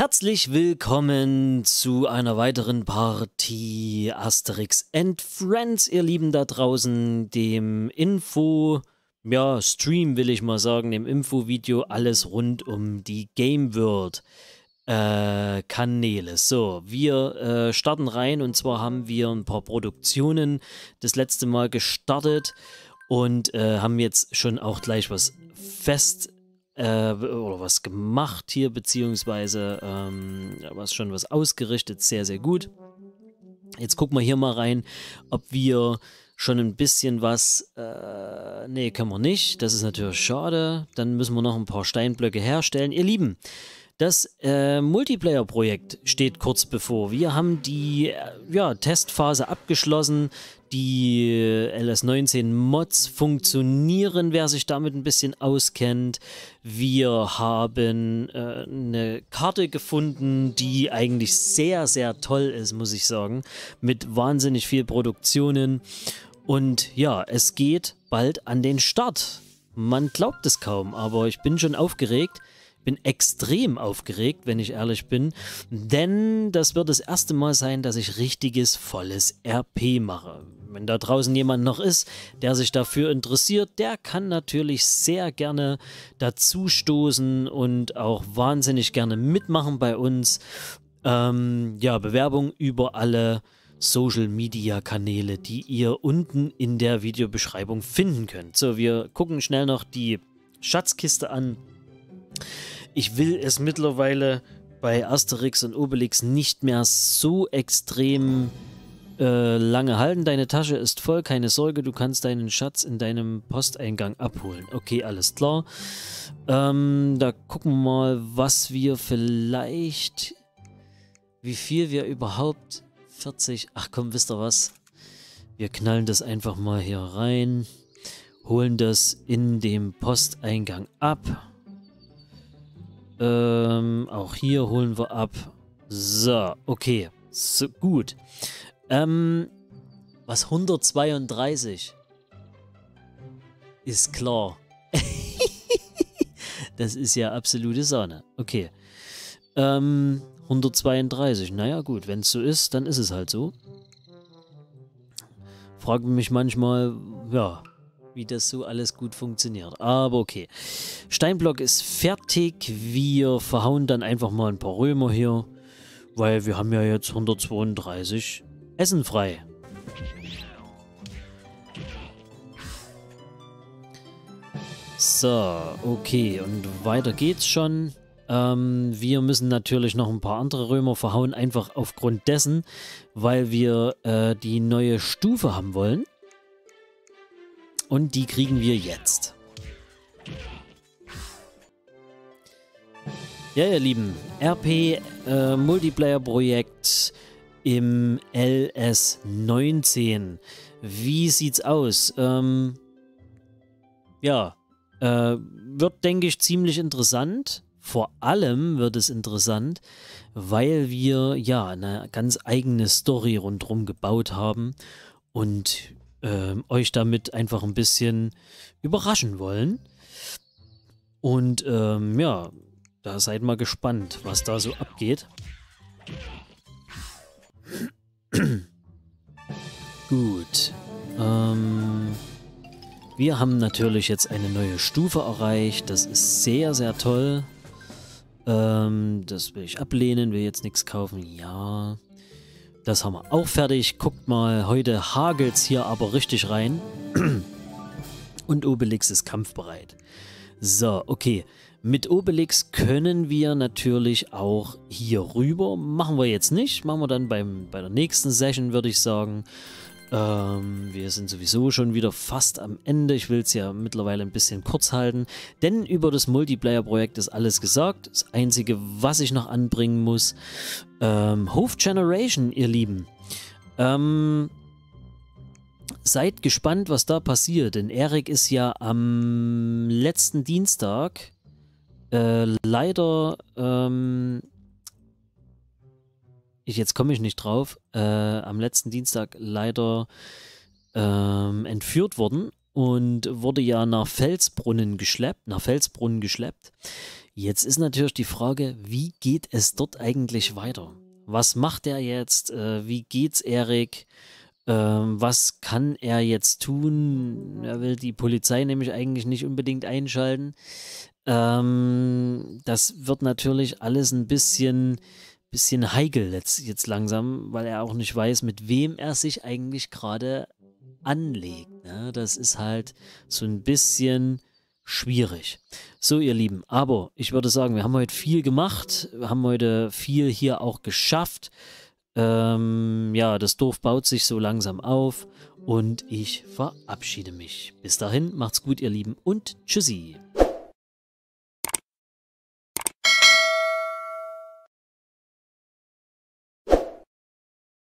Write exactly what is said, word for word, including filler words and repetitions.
Herzlich willkommen zu einer weiteren Partie Asterix and Friends, ihr Lieben da draußen, dem Info, ja, Stream will ich mal sagen, dem Infovideo, alles rund um die Game World äh, Kanäle. So, wir äh, starten rein und zwar haben wir ein paar Produktionen das letzte Mal gestartet und äh, haben jetzt schon auch gleich was fest Äh, oder was gemacht hier, beziehungsweise ähm, was schon was ausgerichtet, sehr, sehr gut. Jetzt gucken wir hier mal rein, ob wir schon ein bisschen was, äh, nee, können wir nicht, das ist natürlich schade, dann müssen wir noch ein paar Steinblöcke herstellen. Ihr Lieben, das äh, Multiplayer-Projekt steht kurz bevor. Wir haben die äh, ja, Testphase abgeschlossen. Die L S neunzehn Mods funktionieren, wer sich damit ein bisschen auskennt. Wir haben äh, eine Karte gefunden, die eigentlich sehr, sehr toll ist, muss ich sagen. Mit wahnsinnig viel Produktionen. Und ja, es geht bald an den Start. Man glaubt es kaum, aber ich bin schon aufgeregt. Bin extrem aufgeregt, wenn ich ehrlich bin, denn das wird das erste Mal sein, dass ich richtiges, volles R P mache. Wenn da draußen jemand noch ist, der sich dafür interessiert, der kann natürlich sehr gerne dazu stoßen und auch wahnsinnig gerne mitmachen bei uns. Ähm, ja, Bewerbung über alle Social-Media-Kanäle, die ihr unten in der Videobeschreibung finden könnt. So, wir gucken schnell noch die Schatzkiste an. Ich will es mittlerweile bei Asterix und Obelix nicht mehr so extrem äh, lange halten. Deine Tasche ist voll, keine Sorge, du kannst deinen Schatz in deinem Posteingang abholen. Okay, alles klar. Ähm, da gucken wir mal, was wir vielleicht, wie viel wir überhaupt, vierzig, ach komm, wisst ihr was? Wir knallen das einfach mal hier rein, holen das in dem Posteingang ab. Ähm, auch hier holen wir ab. So, okay. So, gut. Ähm, was hundertzweiunddreißig? Ist klar. Das ist ja absolute Sahne. Okay. Ähm, hundertzweiunddreißig. Naja, gut. Wenn es so ist, dann ist es halt so. Frage mich manchmal, ja, wie das so alles gut funktioniert. Aber okay. Steinblock ist fertig. Wir verhauen dann einfach mal ein paar Römer hier, weil wir haben ja jetzt hundertzweiunddreißig Essen frei. So, okay. Und weiter geht's schon. Ähm, wir müssen natürlich noch ein paar andere Römer verhauen, einfach aufgrund dessen, weil wir äh, die neue Stufe haben wollen. Und die kriegen wir jetzt. Ja, ihr Lieben, R P äh, Multiplayer-Projekt im L S neunzehn. Wie sieht's aus? Ähm, ja, äh, wird, denke ich, ziemlich interessant. Vor allem wird es interessant, weil wir ja eine ganz eigene Story rundherum gebaut haben und Ähm, euch damit einfach ein bisschen überraschen wollen. Und ähm, ja, da seid mal gespannt, was da so abgeht. Gut. Ähm, wir haben natürlich jetzt eine neue Stufe erreicht. Das ist sehr, sehr toll. Ähm, das will ich ablehnen, will jetzt nichts kaufen. Ja. Das haben wir auch fertig. Guckt mal, heute hagelt's hier aber richtig rein. Und Obelix ist kampfbereit. So, okay. Mit Obelix können wir natürlich auch hier rüber. Machen wir jetzt nicht. Machen wir dann beim, bei der nächsten Session, würde ich sagen. Ähm, wir sind sowieso schon wieder fast am Ende. Ich will es ja mittlerweile ein bisschen kurz halten. Denn über das Multiplayer-Projekt ist alles gesagt. Das Einzige, was ich noch anbringen muss, ähm, Hof Generation, ihr Lieben. Ähm, seid gespannt, was da passiert. Denn Erik ist ja am letzten Dienstag äh, leider... Ähm, Ich, jetzt komme ich nicht drauf, äh, am letzten Dienstag leider ähm, entführt worden und wurde ja nach Felsbrunnen geschleppt, nach Felsbrunnen geschleppt. Jetzt ist natürlich die Frage, wie geht es dort eigentlich weiter? Was macht er jetzt? Äh, wie geht's Erik? Ähm, was kann er jetzt tun? Er will die Polizei nämlich eigentlich nicht unbedingt einschalten. Ähm, das wird natürlich alles ein bisschen, bisschen heikel jetzt, jetzt langsam, weil er auch nicht weiß, mit wem er sich eigentlich gerade anlegt. Ne? Das ist halt so ein bisschen schwierig. So, ihr Lieben, aber ich würde sagen, wir haben heute viel gemacht, wir haben heute viel hier auch geschafft. Ähm, ja, das Dorf baut sich so langsam auf und ich verabschiede mich. Bis dahin, macht's gut, ihr Lieben, und tschüssi.